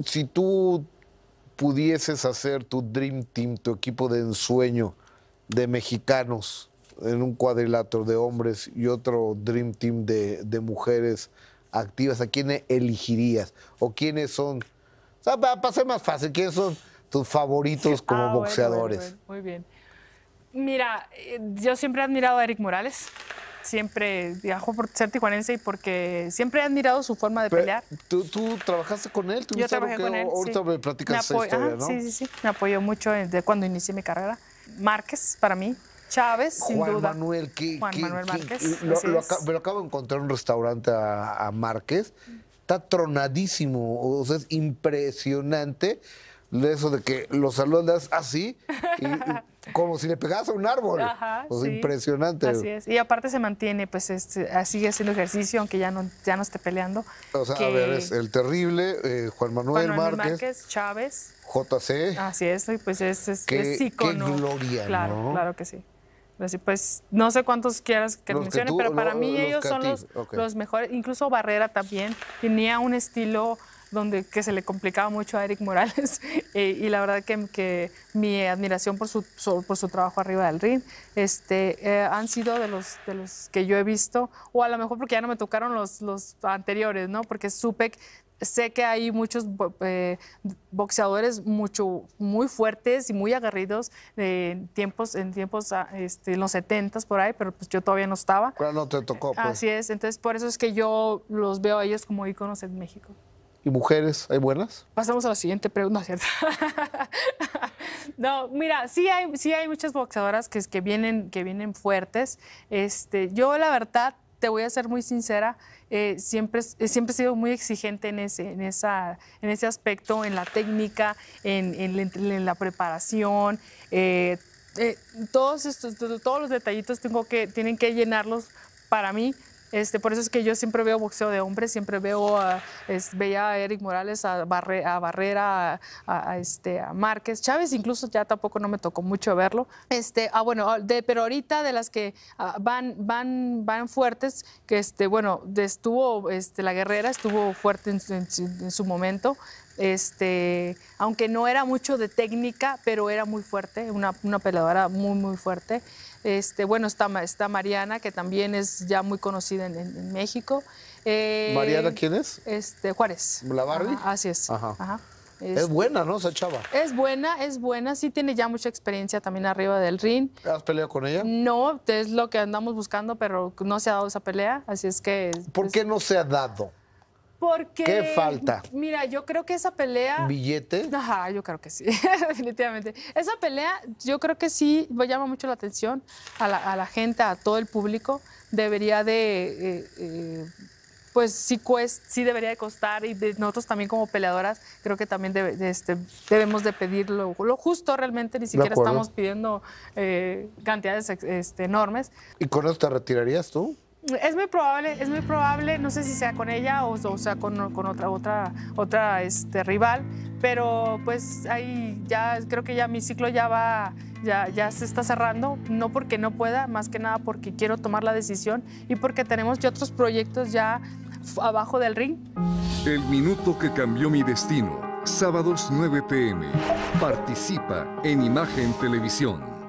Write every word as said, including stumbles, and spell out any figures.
Si tú pudieses hacer tu Dream Team, tu equipo de ensueño de mexicanos en un cuadrilátero de hombres y otro Dream Team de, de mujeres activas, ¿a quién elegirías? ¿O quiénes son? O sea, para, para ser más fácil, ¿quiénes son tus favoritos como Ah, bueno, boxeadores? bueno, bueno, muy bien. Mira, eh, yo siempre he admirado a Eric Morales. Siempre viajo por ser tijuanense y porque siempre he admirado su forma de Pero, pelear. ¿tú, ¿Tú trabajaste con él? Yo trabajé con él, Ahorita sí. me platicas Me esa apoy- historia, ajá, ¿no? Sí, sí, sí. Me apoyó mucho desde cuando inicié mi carrera. Márquez, para mí. Chávez, sin Juan duda. Manuel, ¿qué, Juan qué- Manuel qué- Márquez, lo, así lo es. aca- me lo acabo de encontrar en un restaurante a, a Márquez. Está tronadísimo, o sea, es impresionante eso de que los saludas así, y, y como si le pegas a un árbol. Ajá, O sea, sí. impresionante. Así es. Y aparte se mantiene, pues este, sigue haciendo ejercicio, aunque ya no, ya no esté peleando. O sea, que a ver, es el terrible, eh, Juan Manuel, Juan Manuel Márquez, Márquez, Chávez. J C. Así es, y pues es, es, Qué- es qué ícono. gloria, Claro, ¿no? claro que sí. Así pues, no sé cuántos quieras que Los que mencione, tú- pero para lo- mí los ellos que a son ti, los, ok. los mejores. Incluso Barrera también tenía un estilo donde que se le complicaba mucho a Eric Morales eh, y la verdad que, que mi admiración por su, su- por su trabajo arriba del ring este, eh, han sido de los, de los que yo he visto, o a lo mejor porque ya no me tocaron los, los anteriores, ¿no? Porque supe que sé que hay muchos bo- eh, boxeadores mucho, muy fuertes y muy aguerridos eh, en tiempos, en tiempos ah, este, en los setentas por ahí, pero pues yo todavía no estaba. ¿Cuál no te tocó, pues? Así es, entonces por eso es que yo los veo a ellos como íconos en México. ¿Y mujeres, hay buenas? Pasamos a la siguiente pregunta, ¿no es cierto? No, mira, sí hay, sí hay muchas boxeadoras que, que, vienen, que vienen fuertes. Este, yo, la verdad, te voy a ser muy sincera, eh, siempre, eh, siempre he sido muy exigente en ese, en esa, en ese aspecto, en la técnica, en, en, la- en la preparación. eh, eh, todos, estos, todos los detallitos tengo que, tienen que llenarlos para mí. Este, por eso es que yo siempre veo boxeo de hombres, siempre veo a, es, veía a Eric Morales, a, Barre, a Barrera, a, a, a este, a Márquez, Chávez incluso ya tampoco no me tocó mucho verlo. Este, ah, bueno, de, pero ahorita de las que ah, van, van, van fuertes, que este, bueno, de, estuvo, este, la Guerrera estuvo fuerte en, en, en su momento. Este, aunque no era mucho de técnica, pero era muy fuerte, una, una peleadora muy, muy fuerte. Este, bueno, está, está Mariana, que también es ya muy conocida en, en- en México. Eh, ¿Mariana quién es? Este, Juárez. ¿La Barbie? Ajá, así es. Ajá. Ajá. Es Este, buena, ¿no? Esa chava. es buena, es buena, sí tiene ya mucha experiencia también arriba del ring. ¿Has peleado con ella? No, es lo que andamos buscando, pero no se ha dado esa pelea, así es que... ¿Por pues, qué no se ha dado? Porque... ¿Qué falta? Mira, yo creo que esa pelea... ¿Billete? Ajá, yo creo que sí, definitivamente. Esa pelea, yo creo que sí llama mucho la atención a la, a la gente, a todo el público. Debería de, eh, eh, pues sí, cuest, sí debería de costar y de, nosotros también como peleadoras creo que también debe- de, este, debemos de pedir lo, lo justo realmente, ni siquiera acuerdo. estamos pidiendo eh, cantidades este, enormes. ¿Y con eso te retirarías tú? Es muy probable, es muy probable, no sé si sea con ella o, o sea con, con otra, otra, otra este, rival, pero pues ahí ya creo que ya mi ciclo ya va, ya, ya se está cerrando, no porque no pueda, más que nada porque quiero tomar la decisión y porque tenemos ya otros proyectos ya f- abajo del ring. El minuto que cambió mi destino. Sábados nueve p m Participa en Imagen Televisión.